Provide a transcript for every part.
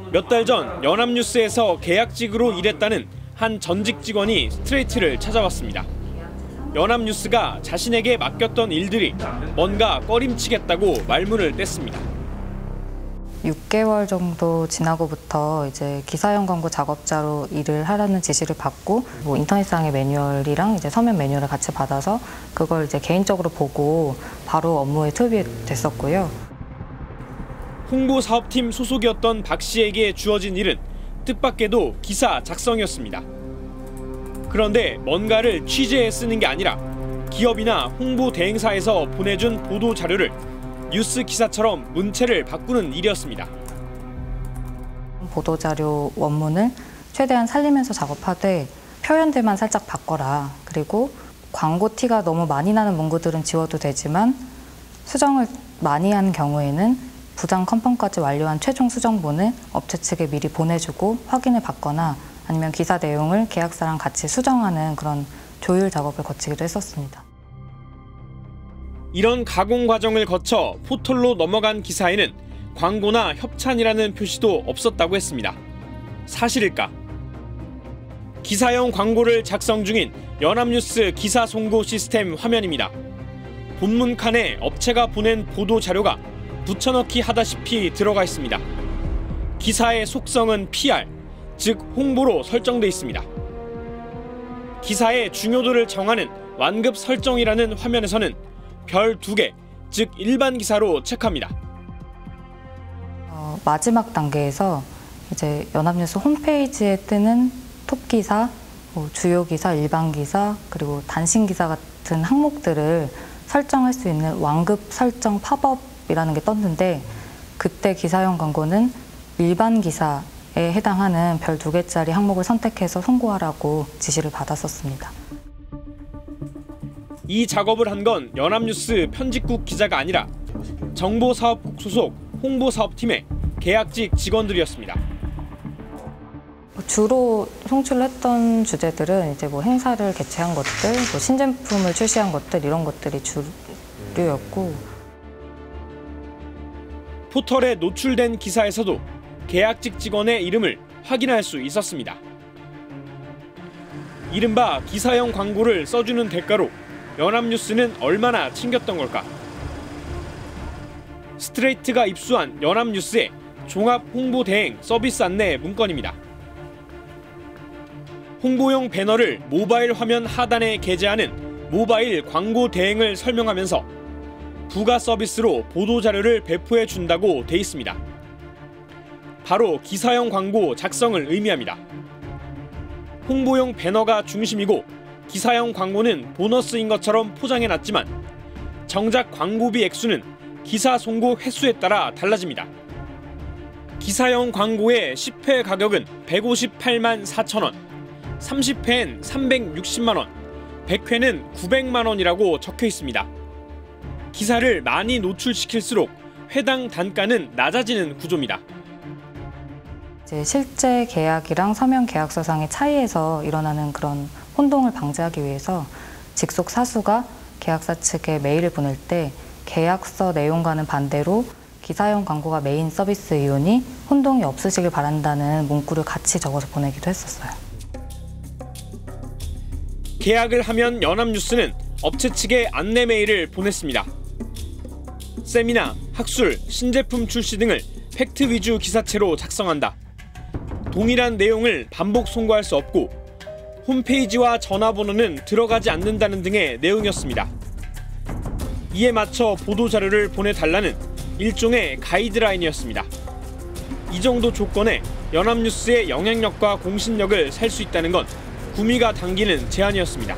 몇 달 전 연합뉴스에서 계약직으로 일했다는 한 전직 직원이 스트레이트를 찾아왔습니다. 연합뉴스가 자신에게 맡겼던 일들이 뭔가 꺼림치겠다고 말문을 뗐습니다. 6개월 정도 지나고부터 이제 기사형 광고 작업자로 일을 하라는 지시를 받고 인터넷상의 매뉴얼이랑 이제 서면 매뉴얼을 같이 받아서 그걸 이제 개인적으로 보고 바로 업무에 투입이 됐었고요. 홍보사업팀 소속이었던 박 씨에게 주어진 일은 뜻밖에도 기사 작성이었습니다. 그런데 뭔가를 취재해 쓰는 게 아니라 기업이나 홍보 대행사에서 보내준 보도 자료를 뉴스 기사처럼 문체를 바꾸는 일이었습니다. 보도자료 원문을 최대한 살리면서 작업하되 표현들만 살짝 바꿔라. 그리고 광고 티가 너무 많이 나는 문구들은 지워도 되지만 수정을 많이 한 경우에는 부장 컨펌까지 완료한 최종 수정본을 업체 측에 미리 보내주고 확인을 받거나 아니면 기사 내용을 계약사랑 같이 수정하는 그런 조율 작업을 거치기도 했었습니다. 이런 가공 과정을 거쳐 포털로 넘어간 기사에는 광고나 협찬이라는 표시도 없었다고 했습니다. 사실일까? 기사형 광고를 작성 중인 연합뉴스 기사 송고 시스템 화면입니다. 본문 칸에 업체가 보낸 보도 자료가 붙여넣기 하다시피 들어가 있습니다. 기사의 속성은 PR, 즉 홍보로 설정돼 있습니다. 기사의 중요도를 정하는 완급 설정이라는 화면에서는 별 2개, 즉 일반 기사로 체크합니다. 마지막 단계에서 이제 연합뉴스 홈페이지에 뜨는 톱 기사, 주요 기사, 일반 기사, 그리고 단신 기사 같은 항목들을 설정할 수 있는 완급 설정 팝업이라는 게 떴는데 그때 기사형 광고는 일반 기사에 해당하는 별 2개짜리 항목을 선택해서 송고하라고 지시를 받았었습니다. 이 작업을 한 건 연합뉴스 편집국 기자가 아니라 정보사업국 소속 홍보사업팀의 계약직 직원들이었습니다. 주로 송출했던 주제들은 이제 행사를 개최한 것들, 신제품을 출시한 것들 이런 것들이 주류였고 포털에 노출된 기사에서도 계약직 직원의 이름을 확인할 수 있었습니다. 이른바 기사형 광고를 써주는 대가로 연합뉴스는 얼마나 챙겼던 걸까? 스트레이트가 입수한 연합뉴스의 종합 홍보 대행 서비스 안내 문건입니다. 홍보용 배너를 모바일 화면 하단에 게재하는 모바일 광고 대행을 설명하면서 부가 서비스로 보도 자료를 배포해 준다고 돼 있습니다. 바로 기사형 광고 작성을 의미합니다. 홍보용 배너가 중심이고 기사형 광고는 보너스인 것처럼 포장해놨지만 정작 광고비 액수는 기사 송고 횟수에 따라 달라집니다. 기사형 광고의 10회 가격은 158만 4천 원, 30회엔 360만 원, 100회는 900만 원이라고 적혀 있습니다. 기사를 많이 노출시킬수록 회당 단가는 낮아지는 구조입니다. 이제 실제 계약이랑 서면 계약서상의 차이에서 일어나는 그런 혼동을 방지하기 위해서 직속 사수가 계약사 측에 메일을 보낼 때 계약서 내용과는 반대로 기사형 광고가 메인 서비스이오니 혼동이 없으시길 바란다는 문구를 같이 적어서 보내기도 했었어요. 계약을 하면 연합뉴스는 업체 측에 안내 메일을 보냈습니다. 세미나, 학술, 신제품 출시 등을 팩트 위주 기사체로 작성한다. 동일한 내용을 반복 송고할 수 없고 홈페이지와 전화번호는 들어가지 않는다는 등의 내용이었습니다. 이에 맞춰 보도자료를 보내달라는 일종의 가이드라인이었습니다. 이 정도 조건에 연합뉴스의 영향력과 공신력을 살 수 있다는 건 구미가 당기는 제안이었습니다.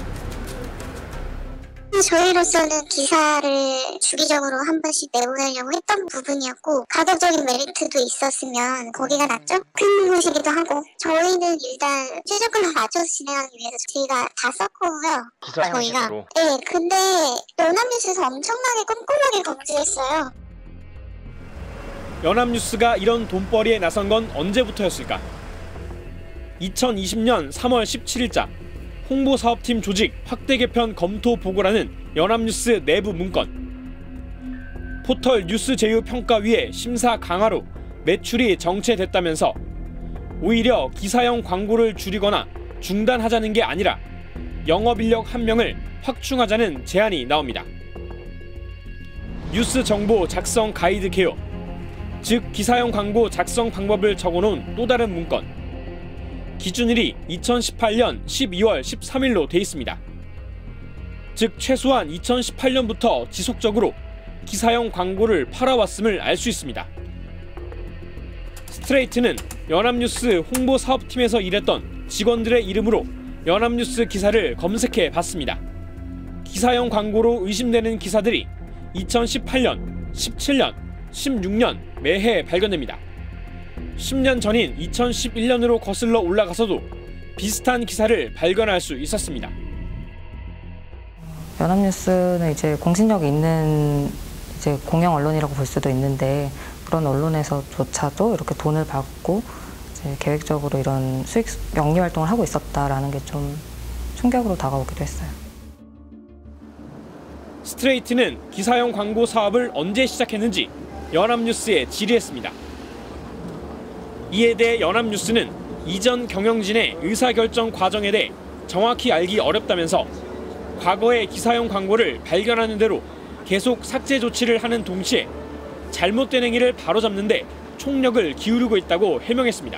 저희로서는 기사를 주기적으로 한 번씩 내보내려고 했던 부분이었고 가격적인 메리트도 있었으면 거기가 낫죠? 큰 곳이기도 하고 저희는 일단 최저가를 맞춰서 진행하기 위해서 저희가 다 썼고요. 기사 형식으로? 네, 근데 연합뉴스에서 엄청나게 꼼꼼하게 검증했어요. 연합뉴스가 이런 돈벌이에 나선 건 언제부터였을까? 2020년 3월 17일자 홍보사업팀 조직 확대 개편 검토 보고라는 연합뉴스 내부 문건. 포털 뉴스 제휴 평가위의 심사 강화로 매출이 정체됐다면서 오히려 기사형 광고를 줄이거나 중단하자는 게 아니라 영업인력 1명을 확충하자는 제안이 나옵니다. 뉴스 정보 작성 가이드 개요, 즉 기사형 광고 작성 방법을 적어놓은 또 다른 문건. 기준일이 2018년 12월 13일로 돼 있습니다. 즉 최소한 2018년부터 지속적으로 기사형 광고를 팔아왔음을 알 수 있습니다. 스트레이트는 연합뉴스 홍보사업팀에서 일했던 직원들의 이름으로 연합뉴스 기사를 검색해 봤습니다. 기사형 광고로 의심되는 기사들이 2018년, 17년, 16년 매해 발견됩니다. 10년 전인 2011년으로 거슬러 올라가서도 비슷한 기사를 발견할 수 있었습니다. 연합뉴스는 이제 공신력 있는 이제 공영 언론이라고 볼 수도 있는데 그런 언론에서조차도 이렇게 돈을 받고 이제 계획적으로 이런 수익 영리 활동을 하고 있었다라는 게 좀 충격으로 다가오기도 했어요. 스트레이트는 기사형 광고 사업을 언제 시작했는지 연합뉴스에 질의했습니다. 이에 대해 연합뉴스는 이전 경영진의 의사결정 과정에 대해 정확히 알기 어렵다면서 과거의 기사형 광고를 발견하는 대로 계속 삭제 조치를 하는 동시에 잘못된 행위를 바로잡는 데 총력을 기울이고 있다고 해명했습니다.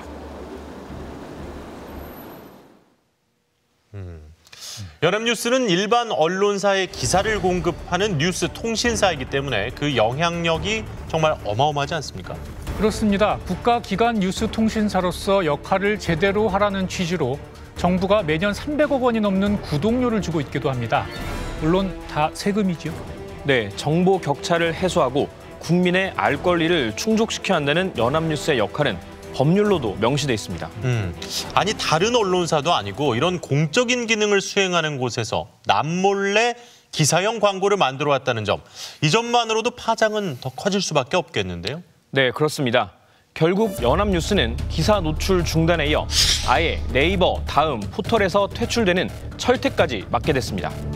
연합뉴스는 일반 언론사에 기사를 공급하는 뉴스 통신사이기 때문에 그 영향력이 정말 어마어마하지 않습니까? 그렇습니다. 국가기관 뉴스 통신사로서 역할을 제대로 하라는 취지로 정부가 매년 300억 원이 넘는 구독료를 주고 있기도 합니다. 물론 다 세금이죠. 네, 정보 격차를 해소하고 국민의 알 권리를 충족시켜야 한다는 연합뉴스의 역할은 법률로도 명시돼 있습니다. 아니 다른 언론사도 아니고 이런 공적인 기능을 수행하는 곳에서 남몰래 기사형 광고를 만들어 왔다는 점, 이 점만으로도 파장은 더 커질 수밖에 없겠는데요. 네, 그렇습니다. 결국 연합뉴스는 기사 노출 중단에 이어 아예 네이버, 다음, 포털에서 퇴출되는 철퇴까지 맞게 됐습니다.